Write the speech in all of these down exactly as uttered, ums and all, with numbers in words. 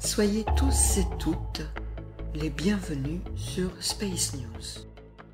Soyez tous et toutes les bienvenus sur Space News.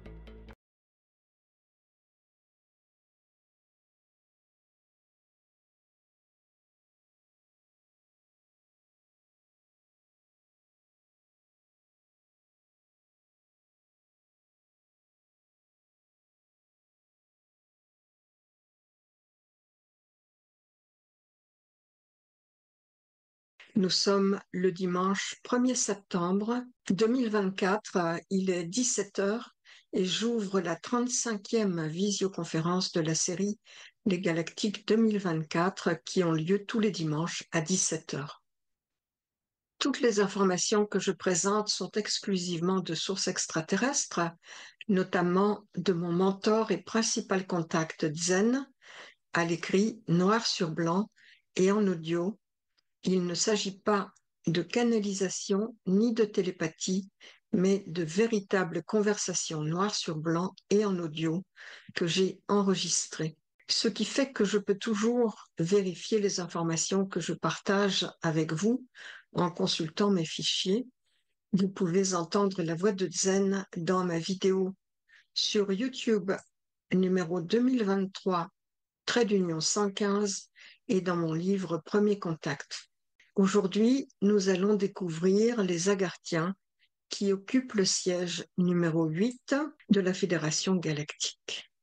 Nous sommes le dimanche premier septembre deux mille vingt-quatre, il est dix-sept heures et j'ouvre la trente-cinquième visioconférence de la série Les Galactiques deux mille vingt-quatre qui ont lieu tous les dimanches à dix-sept heures. Toutes les informations que je présente sont exclusivement de sources extraterrestres, notamment de mon mentor et principal contact Zen, à l'écrit noir sur blanc et en audio. Il ne s'agit pas de canalisation ni de télépathie, mais de véritables conversations noir sur blanc et en audio que j'ai enregistrées. Ce qui fait que je peux toujours vérifier les informations que je partage avec vous en consultant mes fichiers. Vous pouvez entendre la voix de Zen dans ma vidéo sur YouTube numéro deux mille vingt-trois, trait d'union cent quinze, et dans mon livre Premier Contact. Aujourd'hui, nous allons découvrir les Agarthiens qui occupent le siège numéro huit de la Fédération galactique.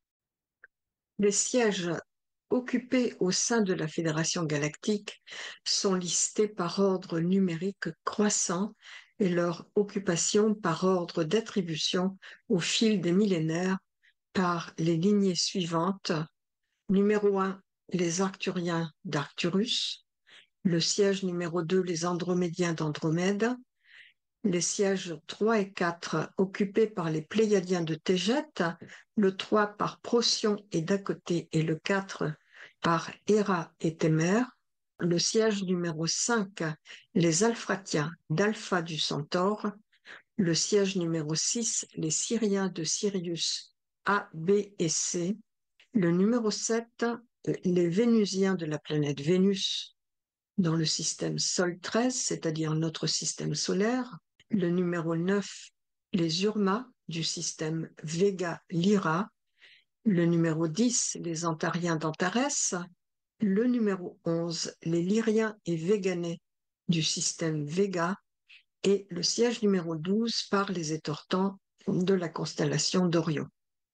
Les sièges occupés au sein de la Fédération galactique sont listés par ordre numérique croissant et leur occupation par ordre d'attribution au fil des millénaires par les lignées suivantes. Numéro un, les Arcturiens d'Arcturus. Le siège numéro deux, les Andromédiens d'Andromède. Les sièges trois et quatre occupés par les Pléiadiens de Tégét, le trois par Procyon et Dacoté et le quatre par Héra et Témère. Le siège numéro cinq, les Alphratiens d'Alpha du Centaure. Le siège numéro six, les Syriens de Sirius A, B et C. Le numéro sept, les Vénusiens de la planète Vénus dans le système Sol treize, c'est-à-dire notre système solaire. Le numéro neuf, les Urma du système Vega Lyra. Le numéro dix, les Antariens d'Antares. Le numéro onze, les Lyriens et Véganais du système Vega. Et le siège numéro douze par les Étortans de la constellation d'Orion.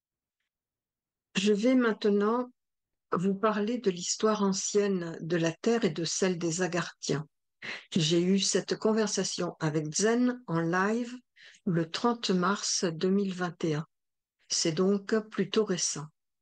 Je vais maintenant vous parler de l'histoire ancienne de la Terre et de celle des Agarthiens. J'ai eu cette conversation avec Zen en live le trente mars deux mille vingt et un. C'est donc plutôt récent.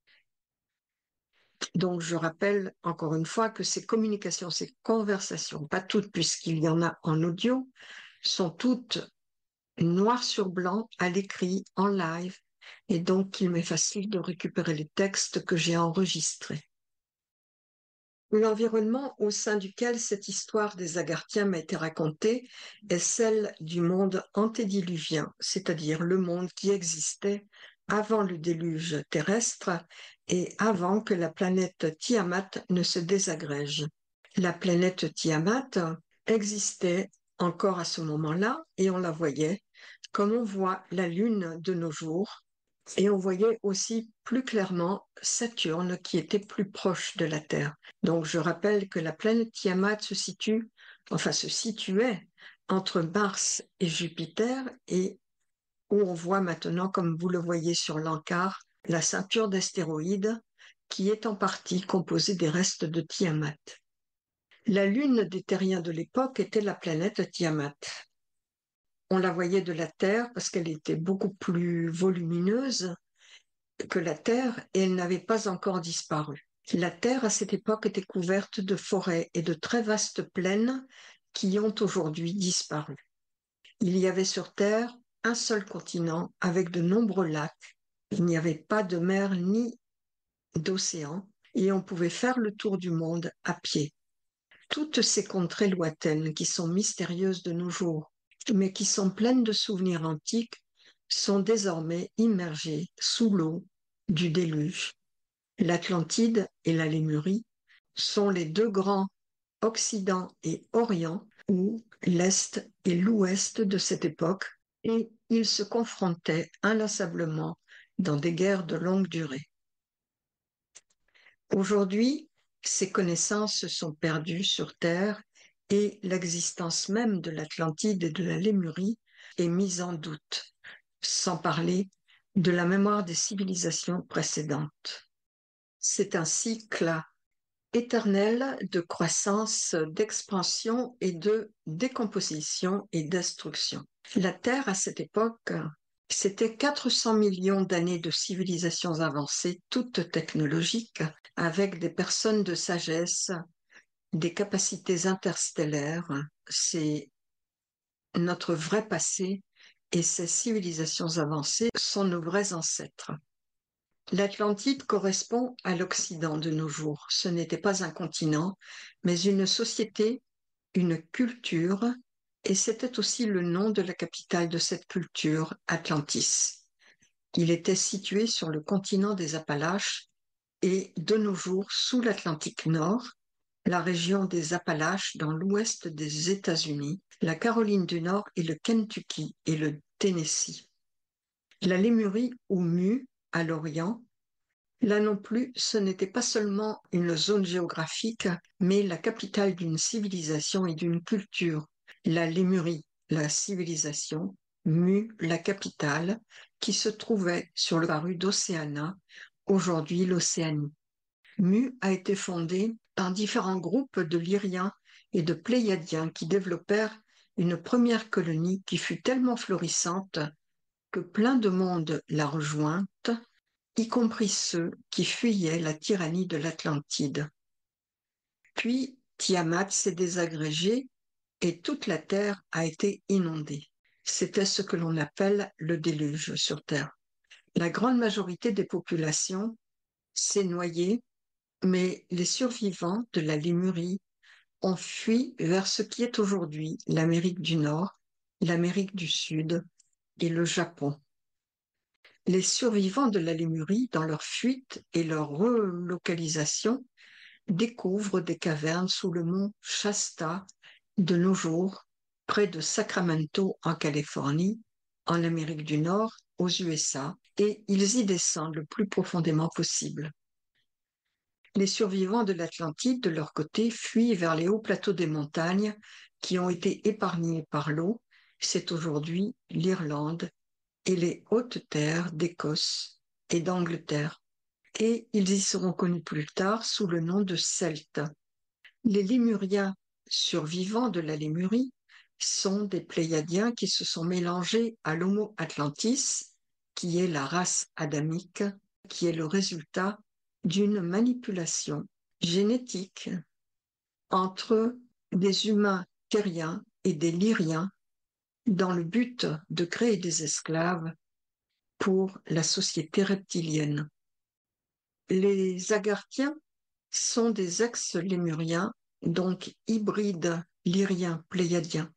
Donc je rappelle encore une fois que ces communications, ces conversations, pas toutes puisqu'il y en a en audio, sont toutes noir sur blanc à l'écrit en live et donc il m'est facile de récupérer les textes que j'ai enregistrés. L'environnement au sein duquel cette histoire des Agarthiens m'a été racontée est celle du monde antédiluvien, c'est-à-dire le monde qui existait avant le déluge terrestre et avant que la planète Tiamat ne se désagrège. La planète Tiamat existait encore à ce moment-là et on la voyait comme on voit la Lune de nos jours. Et on voyait aussi plus clairement Saturne qui était plus proche de la Terre. Donc je rappelle que la planète Tiamat se situe, enfin se situait entre Mars et Jupiter et où on voit maintenant, comme vous le voyez sur l'encart, la ceinture d'astéroïdes qui est en partie composée des restes de Tiamat. La lune des terriens de l'époque était la planète Tiamat. On la voyait de la Terre parce qu'elle était beaucoup plus volumineuse que la Terre et elle n'avait pas encore disparu. La Terre, à cette époque, était couverte de forêts et de très vastes plaines qui ont aujourd'hui disparu. Il y avait sur Terre un seul continent avec de nombreux lacs. Il n'y avait pas de mer ni d'océan et on pouvait faire le tour du monde à pied. Toutes ces contrées lointaines qui sont mystérieuses de nos jours, mais qui sont pleines de souvenirs antiques, sont désormais immergées sous l'eau du déluge. L'Atlantide et la Lémurie sont les deux grands Occident et Orient où l'Est et l'Ouest de cette époque, et ils se confrontaient inlassablement dans des guerres de longue durée. Aujourd'hui, ces connaissances se sont perdues sur Terre et l'existence même de l'Atlantide et de la Lémurie est mise en doute, sans parler de la mémoire des civilisations précédentes. C'est un cycle éternel de croissance, d'expansion et de décomposition et destruction. La Terre, à cette époque, c'était quatre cents millions d'années de civilisations avancées, toutes technologiques, avec des personnes de sagesse, des capacités interstellaires. C'est notre vrai passé et ces civilisations avancées sont nos vrais ancêtres. L'Atlantide correspond à l'Occident de nos jours. Ce n'était pas un continent, mais une société, une culture, et c'était aussi le nom de la capitale de cette culture, Atlantis. Il était situé sur le continent des Appalaches et de nos jours sous l'Atlantique Nord, la région des Appalaches dans l'ouest des États-Unis, la Caroline du Nord et le Kentucky et le Tennessee. La Lémurie ou Mu à l'Orient. Là non plus, ce n'était pas seulement une zone géographique, mais la capitale d'une civilisation et d'une culture. La Lémurie, la civilisation, Mu, la capitale, qui se trouvait sur le parus d'Océana, aujourd'hui l'Océanie. Mu a été fondée par différents groupes de Lyriens et de Pléiadiens qui développèrent une première colonie qui fut tellement florissante que plein de monde la rejointe, y compris ceux qui fuyaient la tyrannie de l'Atlantide. Puis Tiamat s'est désagrégée et toute la terre a été inondée. C'était ce que l'on appelle le déluge sur Terre. La grande majorité des populations s'est noyée, mais les survivants de la Lémurie ont fui vers ce qui est aujourd'hui l'Amérique du Nord, l'Amérique du Sud et le Japon. Les survivants de la Lémurie, dans leur fuite et leur relocalisation, découvrent des cavernes sous le mont Shasta de nos jours, près de Sacramento en Californie, en Amérique du Nord, aux U S A, et ils y descendent le plus profondément possible. Les survivants de l'Atlantide, de leur côté, fuient vers les hauts plateaux des montagnes qui ont été épargnés par l'eau. C'est aujourd'hui l'Irlande et les hautes terres d'Écosse et d'Angleterre. Et ils y seront connus plus tard sous le nom de Celtes. Les Lémuriens survivants de la Lémurie sont des Pléiadiens qui se sont mélangés à l'Homo atlantis, qui est la race adamique, qui est le résultat d'une manipulation génétique entre des humains terriens et des lyriens dans le but de créer des esclaves pour la société reptilienne. Les Agarthiens sont des ex-lémuriens, donc hybrides lyriens pléiadiens.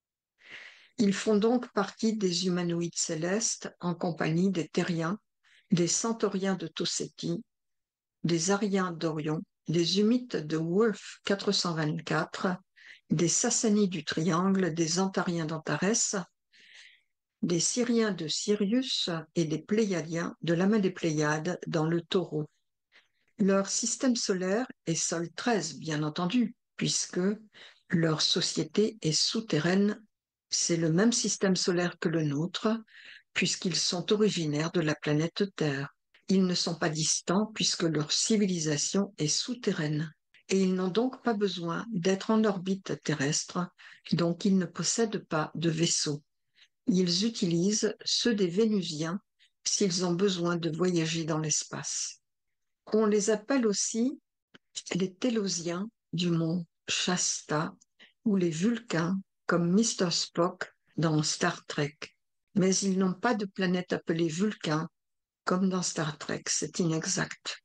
Ils font donc partie des humanoïdes célestes en compagnie des terriens, des centauriens de Toseti, des Ariens d'Orion, des Humites de Wolf quatre cent vingt-quatre, des Sassanies du Triangle, des Antariens d'Antares, des Syriens de Sirius et des Pléiadiens de la main des Pléiades dans le Taureau. Leur système solaire est Sol treize, bien entendu, puisque leur société est souterraine. C'est le même système solaire que le nôtre, puisqu'ils sont originaires de la planète Terre. Ils ne sont pas distants puisque leur civilisation est souterraine. Et ils n'ont donc pas besoin d'être en orbite terrestre, donc ils ne possèdent pas de vaisseau. Ils utilisent ceux des Vénusiens s'ils ont besoin de voyager dans l'espace. On les appelle aussi les Télosiens du mont Shasta ou les Vulcains comme mister Spock dans Star Trek. Mais ils n'ont pas de planète appelée Vulcain comme dans Star Trek, c'est inexact.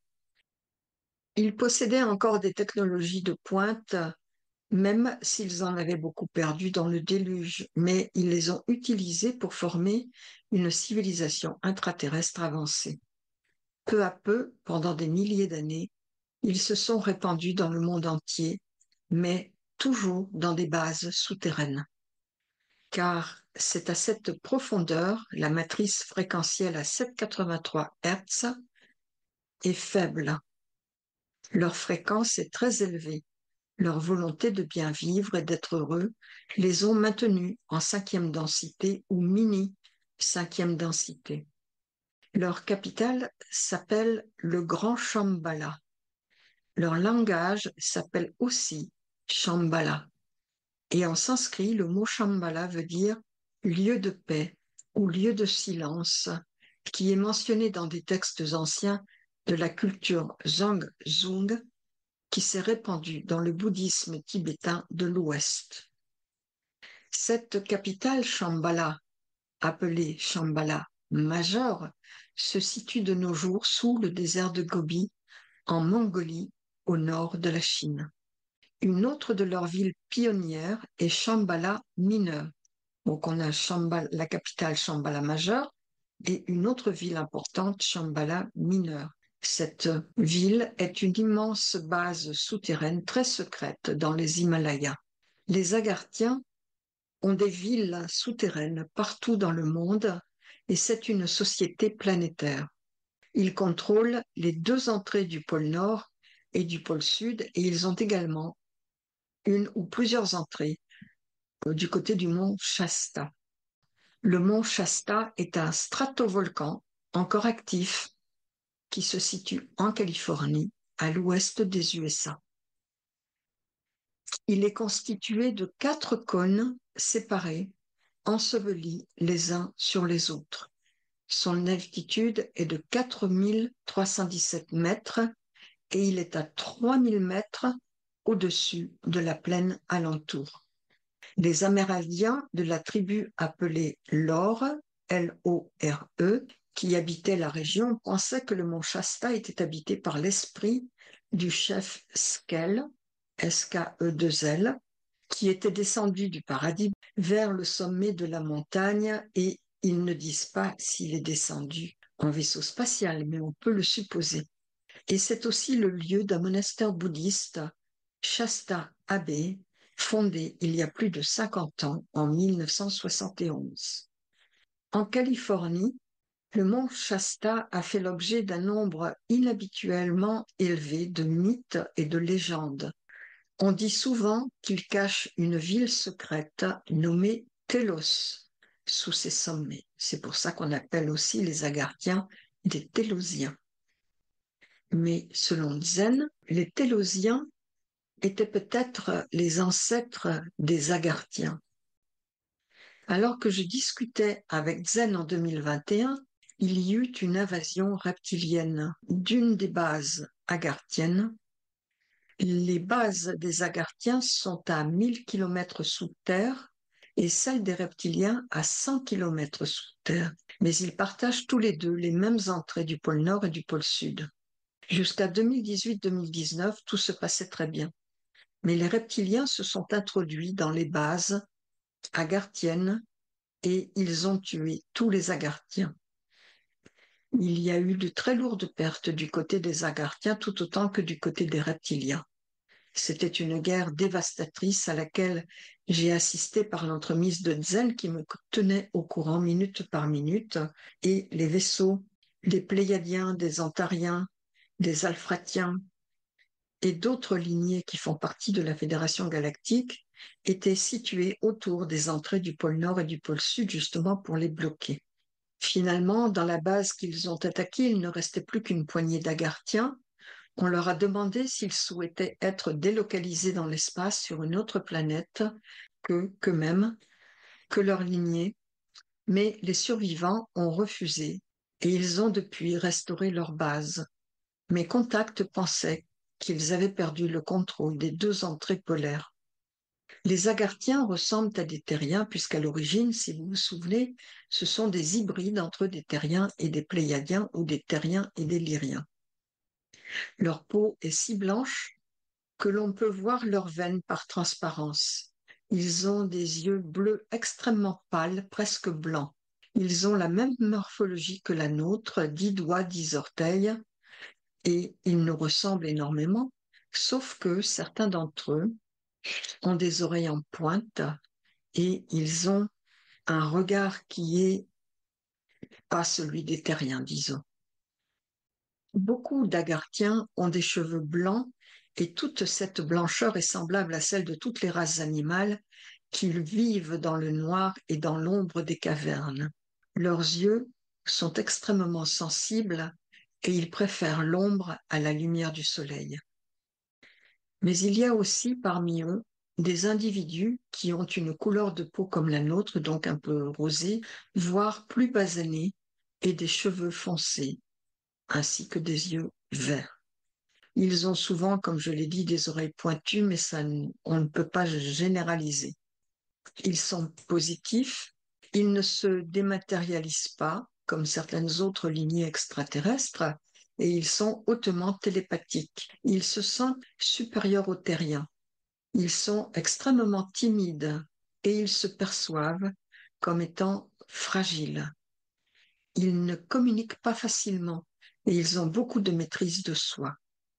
Ils possédaient encore des technologies de pointe, même s'ils en avaient beaucoup perdu dans le déluge, mais ils les ont utilisées pour former une civilisation intraterrestre avancée. Peu à peu, pendant des milliers d'années, ils se sont répandus dans le monde entier, mais toujours dans des bases souterraines. Car c'est à cette profondeur, la matrice fréquentielle à sept virgule quatre-vingt-trois Hertz est faible. Leur fréquence est très élevée. Leur volonté de bien vivre et d'être heureux les ont maintenus en cinquième densité ou mini cinquième densité. Leur capitale s'appelle le Grand Shambhala. Leur langage s'appelle aussi Shambhala. Et en sanskrit, le mot Shambhala veut dire lieu de paix ou lieu de silence, qui est mentionné dans des textes anciens de la culture Zhang-Zhung, qui s'est répandue dans le bouddhisme tibétain de l'Ouest. Cette capitale Shambhala, appelée Shambhala Major, se situe de nos jours sous le désert de Gobi, en Mongolie, au nord de la Chine. Une autre de leurs villes pionnières est Shambhala Mineur. Donc on a Shambhala, la capitale Shambhala Major et une autre ville importante, Shambhala Mineur. Cette ville est une immense base souterraine très secrète dans les Himalayas. Les Agarthiens ont des villes souterraines partout dans le monde et c'est une société planétaire. Ils contrôlent les deux entrées du pôle Nord et du pôle Sud et ils ont également une ou plusieurs entrées du côté du mont Shasta. Le mont Shasta est un stratovolcan encore actif qui se situe en Californie, à l'ouest des U S A. Il est constitué de quatre cônes séparés, ensevelis les uns sur les autres. Son altitude est de quatre mille trois cent dix-sept mètres et il est à trois mille mètres au-dessus de la plaine alentour. Les Amérindiens de la tribu appelée Lore, L O R E, qui habitaient la région, pensaient que le mont Shasta était habité par l'esprit du chef Skell, S K E deux L, qui était descendu du paradis vers le sommet de la montagne et ils ne disent pas s'il est descendu en vaisseau spatial, mais on peut le supposer. Et c'est aussi le lieu d'un monastère bouddhiste, Shasta Abbey, fondé il y a plus de cinquante ans, en mille neuf cent soixante et onze. En Californie, le mont Shasta a fait l'objet d'un nombre inhabituellement élevé de mythes et de légendes. On dit souvent qu'il cache une ville secrète nommée Telos sous ses sommets. C'est pour ça qu'on appelle aussi les Agarthiens des Télosiens. Mais selon Zen, les Télosiens étaient peut-être les ancêtres des Agarthiens. Alors que je discutais avec Zen en deux mille vingt et un, il y eut une invasion reptilienne d'une des bases agarthiennes. Les bases des Agarthiens sont à mille kilomètres sous terre et celles des reptiliens à cent kilomètres sous terre. Mais ils partagent tous les deux les mêmes entrées du pôle Nord et du pôle Sud. Jusqu'à deux mille dix-huit deux mille dix-neuf, tout se passait très bien. Mais les reptiliens se sont introduits dans les bases agarthiennes et ils ont tué tous les Agarthiens. Il y a eu de très lourdes pertes du côté des Agarthiens tout autant que du côté des reptiliens. C'était une guerre dévastatrice à laquelle j'ai assisté par l'entremise de Zen qui me tenait au courant minute par minute et les vaisseaux des Pléiadiens, des Antariens, des Alphratiens et d'autres lignées qui font partie de la Fédération galactique étaient situés autour des entrées du pôle Nord et du pôle Sud justement pour les bloquer. Finalement, dans la base qu'ils ont attaquée, il ne restait plus qu'une poignée d'Agarthiens. On leur a demandé s'ils souhaitaient être délocalisés dans l'espace sur une autre planète que qu'eux-mêmes, que leur lignée, mais les survivants ont refusé et ils ont depuis restauré leur base. Mes contacts pensaient qu'ils avaient perdu le contrôle des deux entrées polaires. Les Agarthiens ressemblent à des terriens puisqu'à l'origine, si vous vous souvenez, ce sont des hybrides entre des terriens et des pléiadiens ou des terriens et des lyriens. Leur peau est si blanche que l'on peut voir leurs veines par transparence. Ils ont des yeux bleus extrêmement pâles, presque blancs. Ils ont la même morphologie que la nôtre, dix doigts, dix orteils, et ils nous ressemblent énormément, sauf que certains d'entre eux ont des oreilles en pointe et ils ont un regard qui est pas celui des terriens, disons. Beaucoup d'Agarthiens ont des cheveux blancs et toute cette blancheur est semblable à celle de toutes les races animales qui vivent dans le noir et dans l'ombre des cavernes. Leurs yeux sont extrêmement sensibles et ils préfèrent l'ombre à la lumière du soleil. Mais il y a aussi parmi eux des individus qui ont une couleur de peau comme la nôtre, donc un peu rosée, voire plus basanée, et des cheveux foncés, ainsi que des yeux verts. Ils ont souvent, comme je l'ai dit, des oreilles pointues, mais ça, on ne peut pas généraliser. Ils sont positifs, ils ne se dématérialisent pas, comme certaines autres lignées extraterrestres, et ils sont hautement télépathiques. Ils se sentent supérieurs aux terriens. Ils sont extrêmement timides et ils se perçoivent comme étant fragiles. Ils ne communiquent pas facilement et ils ont beaucoup de maîtrise de soi.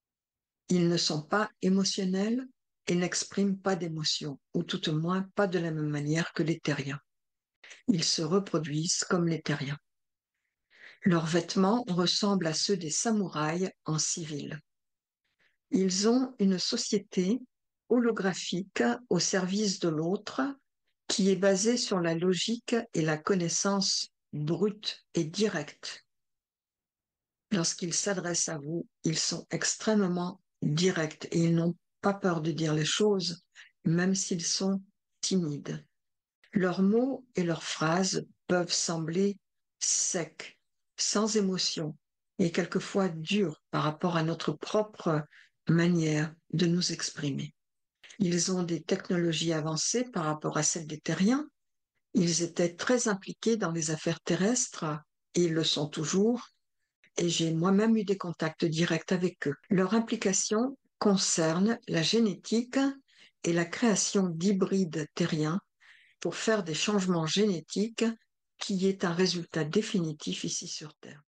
Ils ne sont pas émotionnels et n'expriment pas d'émotions, ou tout au moins pas de la même manière que les terriens. Ils se reproduisent comme les terriens. Leurs vêtements ressemblent à ceux des samouraïs en civil. Ils ont une société holographique au service de l'autre qui est basée sur la logique et la connaissance brute et directe. Lorsqu'ils s'adressent à vous, ils sont extrêmement directs et ils n'ont pas peur de dire les choses, même s'ils sont timides. Leurs mots et leurs phrases peuvent sembler secs, sans émotion et quelquefois durs par rapport à notre propre manière de nous exprimer. Ils ont des technologies avancées par rapport à celles des terriens. Ils étaient très impliqués dans les affaires terrestres et ils le sont toujours. Et j'ai moi-même eu des contacts directs avec eux. Leur implication concerne la génétique et la création d'hybrides terriens pour faire des changements génétiques qui est un résultat définitif ici sur Terre.